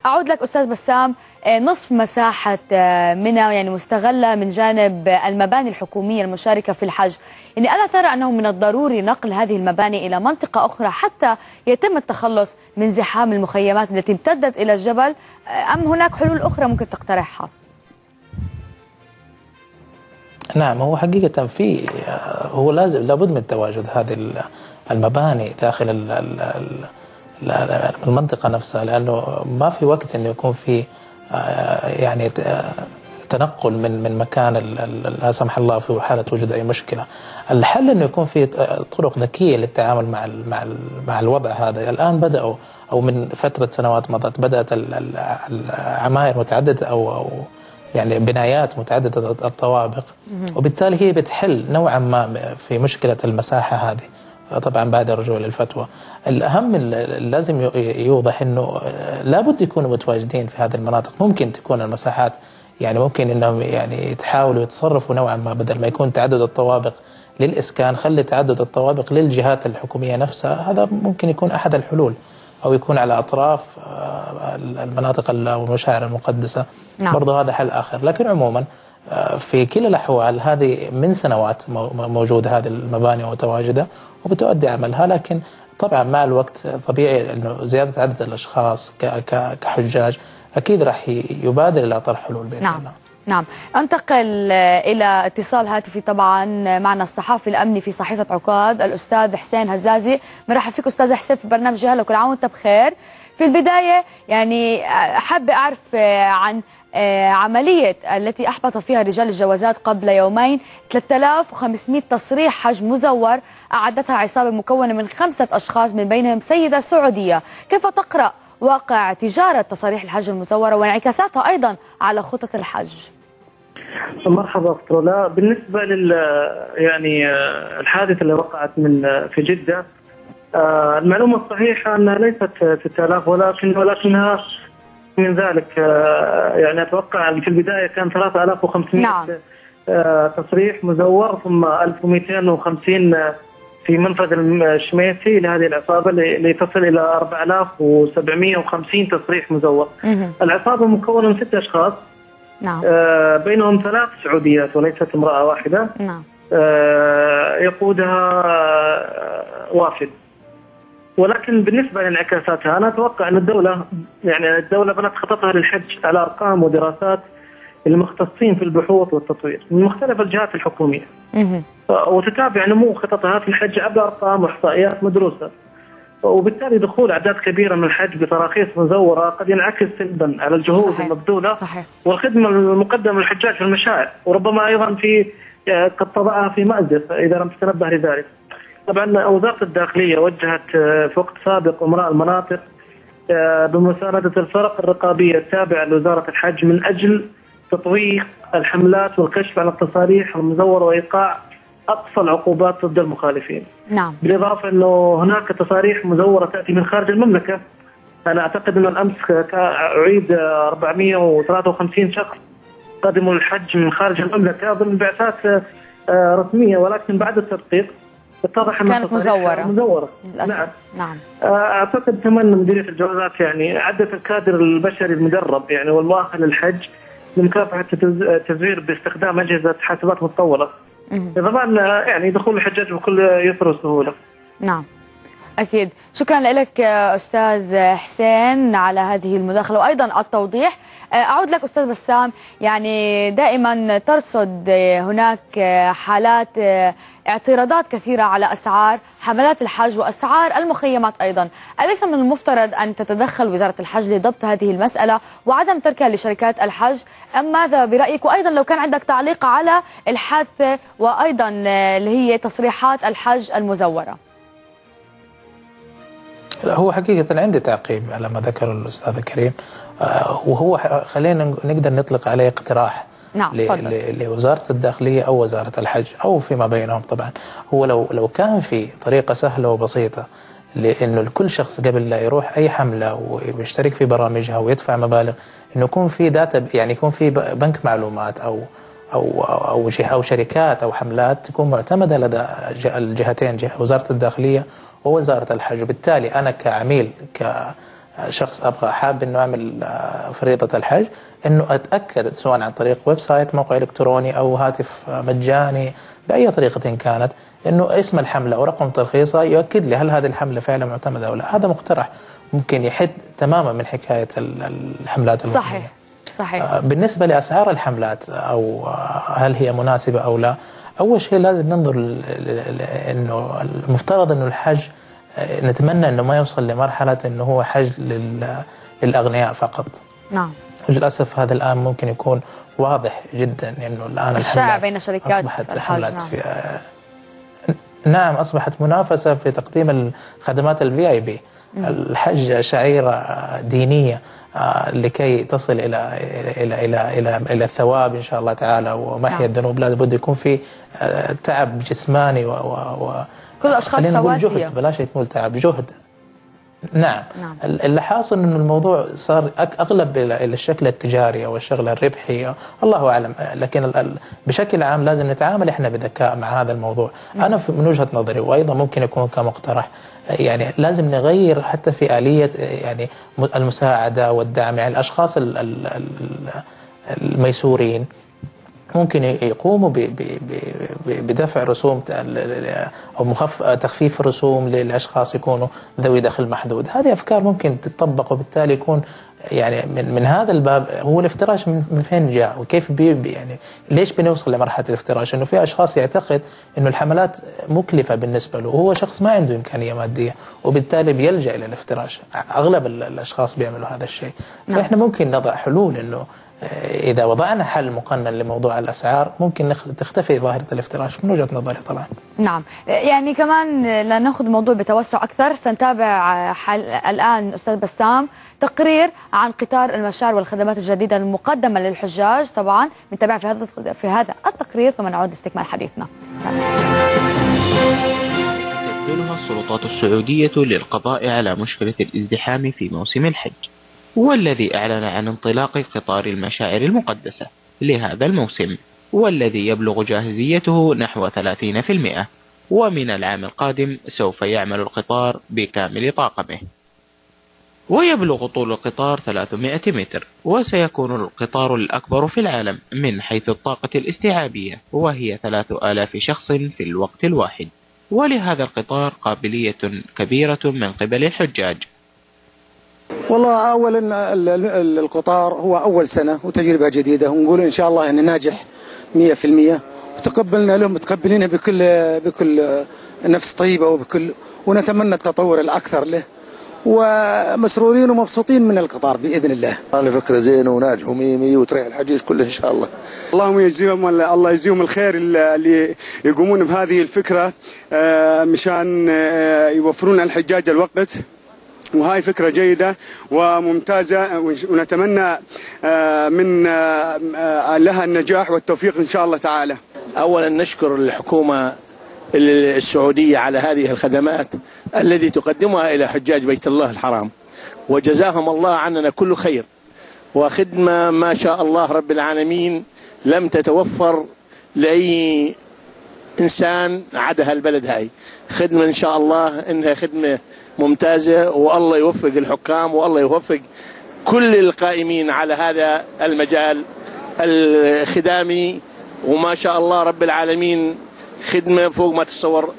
أعود لك أستاذ بسام. نصف مساحة منى يعني مستغلة من جانب المباني الحكومية المشاركة في الحج، يعني ألا ترى أنه من الضروري نقل هذه المباني إلى منطقة أخرى حتى يتم التخلص من زحام المخيمات التي امتدت إلى الجبل، أم هناك حلول أخرى ممكن تقترحها؟ نعم، هو حقيقة هو لابد من تواجد هذه المباني داخل المنطقة نفسها، لأنه ما في وقت أنه يكون في يعني تنقل من مكان لا سمح الله في حالة وجود أي مشكلة. الحل أنه يكون في طرق ذكية للتعامل مع الوضع هذا. الآن بدأوا، أو من فترة سنوات مضت بدأت العماير متعددة أو يعني بنايات متعددة الطوابق، وبالتالي هي بتحل نوعا ما في مشكلة المساحة هذه، طبعا بعد الرجوع للفتوى. الأهم لازم يوضح أنه لابد يكونوا متواجدين في هذه المناطق. ممكن تكون المساحات يعني ممكن أنهم يعني يتحاولوا يتصرفوا نوعا ما، بدل ما يكون تعدد الطوابق للإسكان خلي تعدد الطوابق للجهات الحكومية نفسها. هذا ممكن يكون أحد الحلول، أو يكون على أطراف المناطق والمشاعر المقدسة. نعم. برضو هذا حل آخر. لكن عموما في كلا الأحوال هذه من سنوات موجودة هذه المباني متواجدة وبتؤدي عملها، لكن طبعا مع الوقت طبيعي أنه زيادة عدد الأشخاص كحجاج أكيد راح يبادر إلى طرح حلول بإذن الله. نعم. أنتقل إلى اتصال هاتفي طبعا معنا الصحافي الأمني في صحيفة عكاظ الأستاذ حسين هزازي. مرحبا فيك أستاذ حسين في برنامج هلا، كل عام وأنت بخير. في البداية يعني حابة أعرف عن عملية التي أحبط فيها رجال الجوازات قبل يومين 3500 تصريح حج مزور أعدتها عصابة مكونة من 5 أشخاص من بينهم سيدة سعودية. كيف تقرأ واقع تجارة تصاريح الحج المزورة وانعكاساتها أيضا على خطط الحج؟ مرحبا أختر. لا، بالنسبة يعني الحادثة اللي وقعت في جدة، المعلومة الصحيحة أنها ليست 6000 ولكنها من ذلك. يعني أتوقع في البداية كان 3500 نعم. تصريح مزور، ثم 1250 في منفذ الشميسي لهذه العصابة لتصل إلى 4750 تصريح مزور. العصابة مكونة من 6 أشخاص. نعم. بينهم 3 سعوديات وليست امرأة واحدة. نعم. يقودها وافد. ولكن بالنسبة لانعكاساتها أنا أتوقع أن الدولة بنت خططها للحج على أرقام ودراسات المختصين في البحوث والتطوير من مختلف الجهات الحكومية، وتتابع نمو خططها في الحج عبر أرقام وإحصائيات مدروسة. وبالتالي دخول أعداد كبيرة من الحج بتراخيص مزورة قد ينعكس سلبا على الجهود المبذولة والخدمة المقدمة للحجاج في المشاعر، وربما أيضا قد تضعها في مأزق إذا لم تتنبه لذلك. طبعا وزارة الداخلية وجهت في وقت سابق أمراء المناطق بمساندة الفرق الرقابية التابعة لوزارة الحج من أجل تطوير الحملات والكشف عن التصاريح المزورة وإيقاع أقصى العقوبات ضد المخالفين. نعم. بالإضافة أنه هناك تصاريح مزورة تأتي من خارج المملكة. أنا أعتقد أن الأمس أعيد 453 شخص قدموا الحج من خارج المملكة ضمن بعثات رسمية، ولكن بعد التدقيق اتضح أنها كانت مزورة للأسف. نعم. أعتقد كمان مديرية الجوازات يعني عدت الكادر البشري المدرب يعني والمؤهل للحج لمكافحة التزوير باستخدام أجهزة حاسبات متطورة. طبعا يعني دخول الحجاج بكل يسر وسهولة. نعم أكيد. شكرا لك أستاذ حسين على هذه المداخلة وأيضا التوضيح. أعود لك أستاذ بسام، يعني دائما ترصد هناك حالات اعتراضات كثيرة على أسعار حملات الحج وأسعار المخيمات أيضا. أليس من المفترض أن تتدخل وزارة الحج لضبط هذه المسألة وعدم تركها لشركات الحج، أم ماذا برأيك؟ وأيضا لو كان عندك تعليق على الحادثة وأيضا اللي هي تصريحات الحج المزورة. هو حقيقة عندي تعقيب على ما ذكر الأستاذ كريم، وهو خلينا نقدر نطلق عليه اقتراح. نعم. لوزارة الداخلية أو وزارة الحج أو فيما بينهم. طبعا هو لو كان في طريقة سهلة وبسيطة لأنه لكل شخص قبل لا يروح أي حملة ويشترك في برامجها ويدفع مبالغ، إنه يكون في داتا، يعني يكون في بنك معلومات أو شركات أو حملات تكون معتمدة لدى الجهتين، وزارة الداخلية ووزارة الحج. وبالتالي أنا كعميل شخص ابغى حاب انه اعمل فريضه الحج، انه اتاكد سواء عن طريق ويب سايت، موقع الكتروني او هاتف مجاني باي طريقه كانت، انه اسم الحمله ورقم ترخيصها يؤكد لي هل هذه الحمله فعلا معتمده او لا. هذا مقترح ممكن يحد تماما من حكايه الحملات المدنيه. صحيح صحيح. بالنسبه لاسعار الحملات او هل هي مناسبه او لا، اول شيء لازم ننظر انه المفترض انه الحج نتمنى انه ما يوصل لمرحله انه هو حج للاغنياء فقط. نعم. وللاسف هذا الان ممكن يكون واضح جدا انه الان الشائع بين شركات اصبحت حملات في نعم اصبحت منافسه في تقديم الخدمات الفي اي بي. الحج شعيره دينيه لكي تصل الى الثواب ان شاء الله تعالى ومحي الذنوب، لابد يكون في تعب جسماني كل الاشخاص سواسيه، بلاش نقول تعب، جهد. نعم. اللي حاصل انه الموضوع صار اغلب الى الشكل التجاري او الشغل الربحي، الله اعلم، لكن بشكل عام لازم نتعامل احنا بذكاء مع هذا الموضوع. انا من وجهه نظري، وايضا ممكن يكون كمقترح، يعني لازم نغير حتى في آلية يعني المساعدة والدعم. يعني الأشخاص الميسورين ممكن يقوموا بدفع رسوم أو تخفيف الرسوم للأشخاص يكونوا ذوي دخل محدود. هذه أفكار ممكن تطبق، وبالتالي يكون يعني من هذا الباب. هو الافتراش من فين جاء وكيف يعني ليش بنوصل لمرحلة الافتراش؟ انه في اشخاص يعتقد انه الحملات مكلفة بالنسبة له، وهو شخص ما عنده امكانية مادية، وبالتالي بيلجأ الى الافتراش. اغلب الاشخاص بيعملوا هذا الشيء. فاحنا ممكن نضع حلول، انه اذا وضعنا حل مقنن لموضوع الاسعار ممكن تختفي ظاهرة الافتراش من وجهة نظري طبعا. نعم. يعني كمان لناخذ الموضوع بتوسع اكثر، سنتابع الان استاذ بسام تقرير عن قطار المشاعر والخدمات الجديدة المقدمة للحجاج. طبعا بنتابع في هذا التقرير ثم نعود لاستكمال حديثنا. تبذلها السلطات السعودية للقضاء على مشكلة الازدحام في موسم الحج، والذي أعلن عن انطلاق قطار المشاعر المقدسة لهذا الموسم، والذي يبلغ جاهزيته نحو 30%، ومن العام القادم سوف يعمل القطار بكامل طاقمه. ويبلغ طول القطار 300 متر، وسيكون القطار الأكبر في العالم من حيث الطاقة الاستيعابية، وهي 3000 شخص في الوقت الواحد. ولهذا القطار قابلية كبيرة من قبل الحجاج. والله أولا القطار هو أول سنة وتجربة جديدة، ونقول إن شاء الله أنه ناجح 100%، وتقبلنا له متقبلينه بكل نفس طيبة ونتمنى التطور الأكثر له، ومسرورين ومبسوطين من القطار بإذن الله. أنا فكرة زينة وناجحة 100 وتريح الحجيج كله إن شاء الله. اللهم يجزيهم، الله يجزيهم الخير اللي يقومون بهذه الفكرة مشان يوفرون الحجاج الوقت، وهاي فكرة جيدة وممتازة، ونتمنى من لها النجاح والتوفيق إن شاء الله تعالى. أولا نشكر الحكومة السعودية على هذه الخدمات التي تقدمها إلى حجاج بيت الله الحرام، وجزاهم الله عننا كل خير، وخدمة ما شاء الله رب العالمين لم تتوفر لأي إنسان عدا البلد. هاي خدمة إن شاء الله إنها خدمة ممتازة، والله يوفق الحكام والله يوفق كل القائمين على هذا المجال الخدامي، وما شاء الله رب العالمين خدمة فوق ما تتصور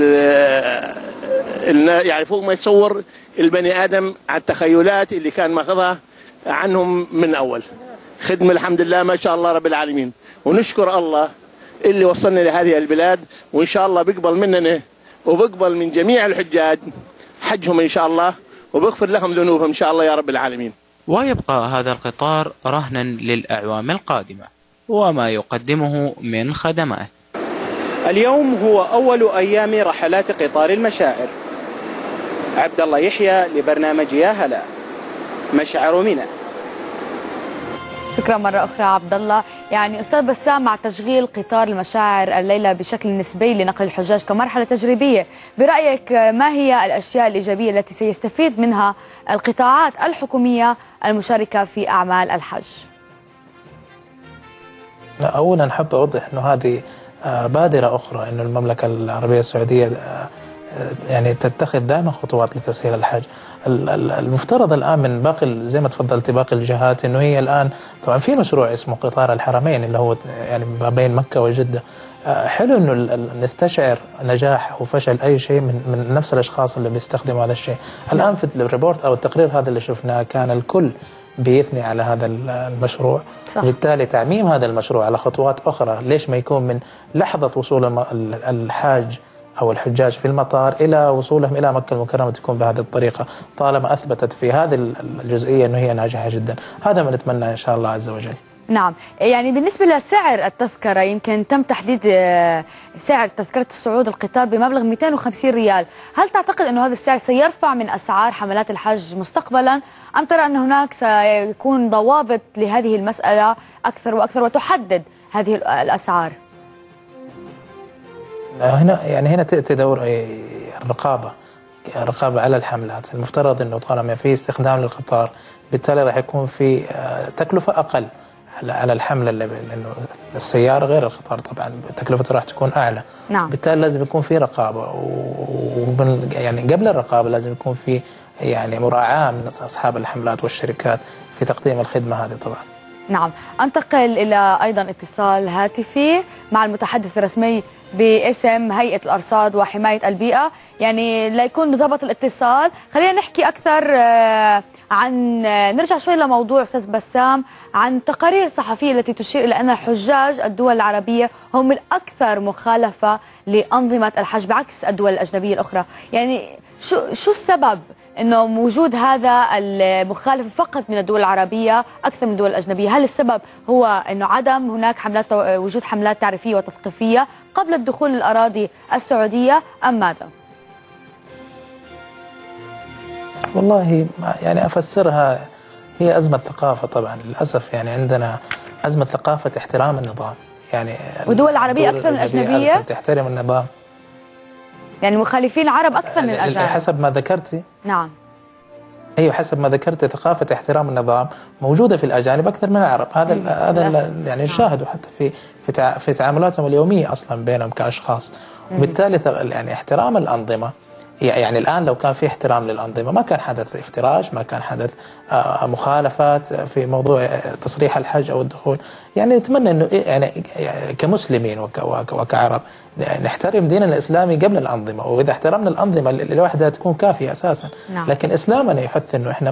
يعني فوق ما يتصور البني آدم على التخيلات اللي كان ماخذها عنهم من أول. خدمة الحمد لله ما شاء الله رب العالمين، ونشكر الله اللي وصلنا لهذه البلاد، وإن شاء الله بيقبل مننا وبيقبل من جميع الحجاج حجهم إن شاء الله، وبيغفر لهم ذنوبهم إن شاء الله يا رب العالمين. ويبقى هذا القطار رهنا للأعوام القادمة وما يقدمه من خدمات. اليوم هو أول أيام رحلات قطار المشاعر. عبد الله يحيى لبرنامج يا هلا، مشعر منى. شكرا مرة أخرى عبد الله. يعني أستاذ بسام، مع تشغيل قطار المشاعر الليلة بشكل نسبي لنقل الحجاج كمرحلة تجريبية، برأيك ما هي الأشياء الإيجابية التي سيستفيد منها القطاعات الحكومية المشاركة في أعمال الحج؟ أولا حاب أوضح أنه هذه بادرة أخرى، أن المملكة العربية السعودية يعني تتخذ دائما خطوات لتسهيل الحج. المفترض الآن من باقي زي ما تفضلتي باقي الجهات إنه هي الآن طبعا في مشروع اسمه قطار الحرمين اللي هو يعني ما بين مكة وجدة. حلو إنه نستشعر نجاح أو فشل أي شيء من نفس الأشخاص اللي بيستخدموا هذا الشيء. الآن في الريبورت أو التقرير هذا اللي شفناه كان الكل بيثني على هذا المشروع، صح. وبالتالي تعميم هذا المشروع على خطوات أخرى، ليش ما يكون من لحظة وصول الحاج أو الحجاج في المطار إلى وصولهم إلى مكة المكرمة تكون بهذه الطريقة، طالما أثبتت في هذه الجزئية أنه هي ناجحة جدا. هذا ما نتمنى إن شاء الله عز وجل. نعم، يعني بالنسبة لسعر التذكرة يمكن تم تحديد سعر تذكرة الصعود القطار بمبلغ 250 ريال. هل تعتقد أنه هذا السعر سيرفع من أسعار حملات الحج مستقبلا، أم ترى أن هناك سيكون ضوابط لهذه المسألة أكثر وأكثر وتحدد هذه الأسعار؟ هنا تأتي دور الرقابة على الحملات. المفترض أنه طالما في استخدام للقطار بالتالي راح يكون في تكلفة أقل على الحملة، لأنه السيارة غير القطار طبعا تكلفته راح تكون أعلى. نعم. بالتالي لازم يكون في رقابة، يعني قبل الرقابة لازم يكون في يعني مراعاة من أصحاب الحملات والشركات في تقديم الخدمة هذه طبعا. نعم، أنتقل إلى أيضا اتصال هاتفي مع المتحدث الرسمي باسم هيئة الأرصاد وحماية البيئة. يعني ليكون بضبط الاتصال خلينا نحكي أكثر نرجع شوي لموضوع أستاذ بسام عن تقارير الصحفية التي تشير إلى أن حجاج الدول العربية هم الأكثر مخالفة لأنظمة الحج بعكس الدول الأجنبية الأخرى. يعني شو السبب انه وجود هذا المخالفه فقط من الدول العربيه اكثر من الدول الاجنبيه؟ هل السبب هو انه عدم هناك وجود حملات تعريفيه وتثقيفيه قبل الدخول للاراضي السعوديه ام ماذا؟ والله يعني افسرها هي ازمه ثقافه طبعا للاسف. يعني عندنا ازمه ثقافه احترام النظام، يعني والدول العربيه اكثر من الاجنبيه تحترم النظام. يعني المخالفين العرب أكثر من الأجانب حسب ما ذكرتي. نعم أيوه حسب ما ذكرتي ثقافة احترام النظام موجودة في الأجانب أكثر من العرب. هذا يعني نشاهده حتى في تعاملاتهم اليومية أصلا بينهم كأشخاص. وبالتالي يعني احترام الأنظمة، يعني الآن لو كان في احترام للأنظمة ما كان حدث افتراش، ما كان حدث مخالفات في موضوع تصريح الحج أو الدخول. يعني نتمنى أنه يعني كمسلمين وكعرب نحترم ديننا الإسلامي قبل الأنظمة، وإذا احترمنا الأنظمة لوحدها تكون كافية أساسا. نعم. لكن إسلامنا يحث أنه إحنا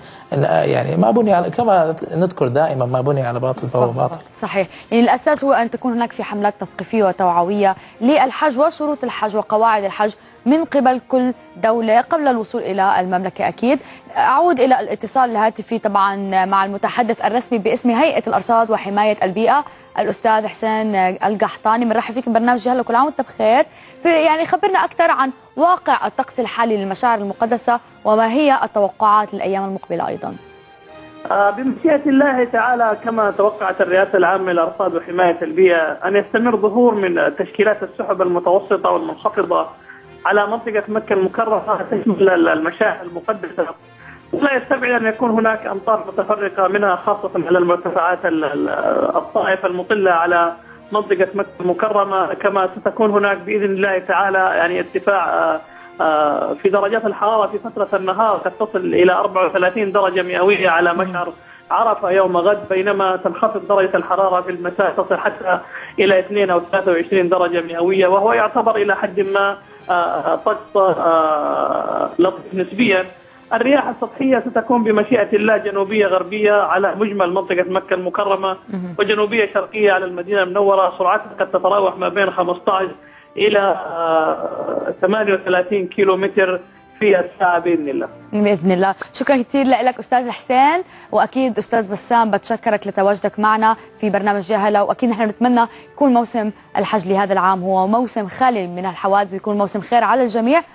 ما بني على، كما نذكر دائما، ما بني على باطل فهو باطل. صحيح، يعني الأساس هو أن تكون هناك في حملات تثقيفية وتوعوية للحج وشروط الحج وقواعد الحج من قبل كل دولة قبل الوصول إلى المملكة. أكيد أعود إلى الاتصال الهاتفي طبعا مع المتحدث الرسمي باسم هيئة الأرصاد وحماية البيئة الأستاذ حسين القحطاني. بنرحب فيك ببرنامج جهل وكل عام وأنت بخير. يعني خبرنا أكثر عن واقع الطقس الحالي للمشاعر المقدسة وما هي التوقعات للأيام المقبلة أيضا. بمشيئة الله تعالى كما توقعت الرئاسة العامة للأرصاد وحماية البيئة أن يستمر ظهور من تشكيلات السحب المتوسطة والمنخفضة على منطقة مكة المكرمة تشمل المشاعر المقدسة، ولا يستبعد أن يكون هناك أمطار متفرقة منها خاصة على المرتفعات الطائفة المطلة على منطقة مكة المكرمة، كما ستكون هناك بإذن الله تعالى يعني ارتفاع في درجات الحرارة في فترة النهار قد تصل إلى 34 درجة مئوية على مشعر عرفة يوم غد، بينما تنخفض درجة الحرارة في المساء تصل حتى إلى 2 أو 23 درجة مئوية، وهو يعتبر إلى حد ما طقس لطيف نسبيا. الرياح السطحية ستكون بمشيئة الله جنوبية غربية على مجمل منطقة مكة المكرمة، وجنوبية شرقية على المدينة المنورة، سرعتها قد تتراوح ما بين 15 إلى 38 كيلومتر في الساعة بإذن الله. بإذن الله. شكرا كثير لك أستاذ حسين، وأكيد أستاذ بسام بتشكرك لتواجدك معنا في برنامج جهلة، وأكيد نحن نتمنى يكون موسم الحج لهذا العام هو موسم خالي من الحوادث، يكون موسم خير على الجميع.